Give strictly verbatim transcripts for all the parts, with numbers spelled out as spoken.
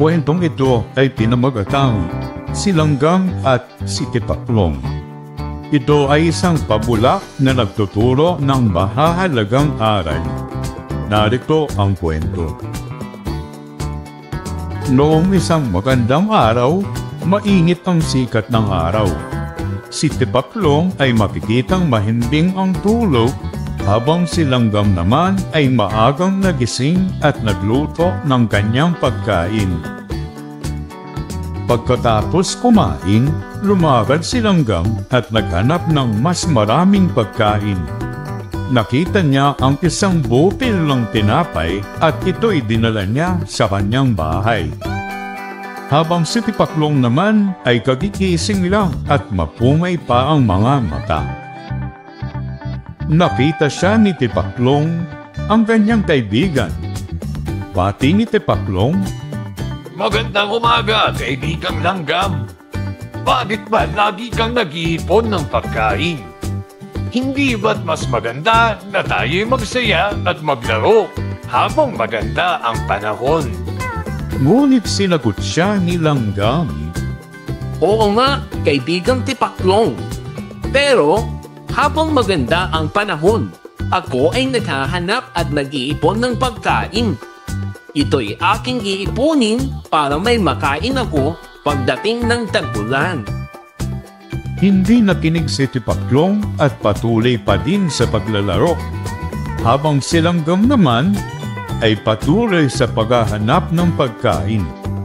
kwentong ito ay pinamagatang Si Langgam at si Tipaklong. Ito ay isang pabula na nagtuturo ng mahahalagang aral. Narito ang kwento. Noong isang magandang araw, mainit ang sikat ng araw. Si Tipaklong ay makikitang mahimbing ang tulog, habang si Langgam naman ay maagang nagising at nagluto ng kanyang pagkain. Pagkatapos kumain, lumakad si Langgam at naghanap ng mas maraming pagkain. Nakita niya ang isang butil ng tinapay at ito'y dinala niya sa kanyang bahay. Habang si Tipaklong naman ay kagigising lang at mapumay pa ang mga mata. Nakita siya ni Tipaklong, ang kanyang kaibigan. Pati ni Tipaklong, "Magandang umaga, kaibigang Langgam. Bakit ba lagi kang nag-iipon ng pagkain? Hindi ba't mas maganda na tayo'y magsaya at maglaro habang maganda ang panahon?" Ngunit sinagot siya ni Langgam, "Oo nga, kaibigang Tipaklong. Pero habang maganda ang panahon, ako ay naghahanap at nag-iipon ng pagkain. Ito'y aking iipunin para may makain ako pagdating ng tag-ulan." Hindi nakinig si Tipaklong at patuloy pa din sa paglalaro. Habang si Langgam naman ay patuloy sa paghahanap ng pagkain.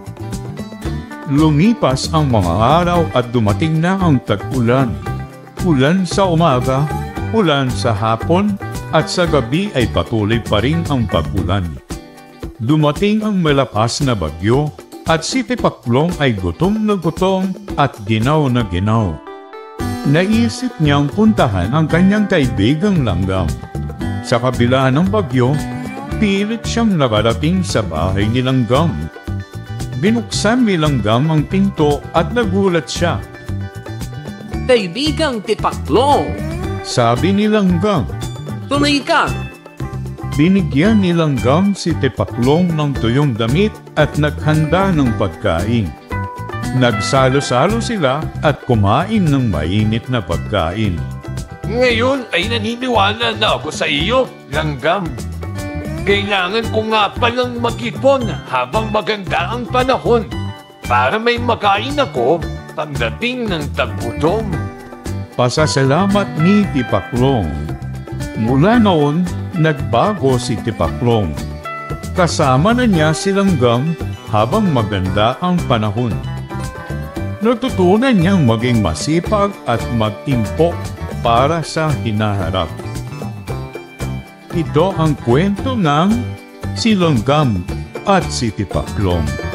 Lumipas ang mga araw at dumating na ang tag-ulan. Ulan sa umaga, ulan sa hapon, at sa gabi ay patuloy pa rin ang pag-ulan. Dumating ang malakas na bagyo at si Tipaklong ay gutom na gutom at ginaw na ginaw. Naisip niyang puntahan ang kanyang kaibigang Langgam. Sa kabila ng bagyo, pilit siyang nakarating sa bahay ni Langgam. Binuksan ni Langgam ang pinto at nagulat siya. "Kaibigang Tipaklong," sabi ni Langgam. "tuloy ka." Binigyan ni Langgam si Tipaklong ng tuyong damit at naghanda ng pagkain. Nagsalo-salo sila at kumain ng mainit na pagkain. "Ngayon ay naniniwala na ako sa iyo, Langgam. Kailangan ko nga palang mag-ipon habang maganda ang panahon para may makain ako pagdating ng tag-utom." Pasasalamat ni Tipaklong. Mula noon, nagbago si Tipaklong. Kasama na niya si Langgam habang maganda ang panahon. Natutunan niyang maging masipag at mag-impok para sa hinaharap. Ito ang kwento ng Si Langgam at si Tipaklong.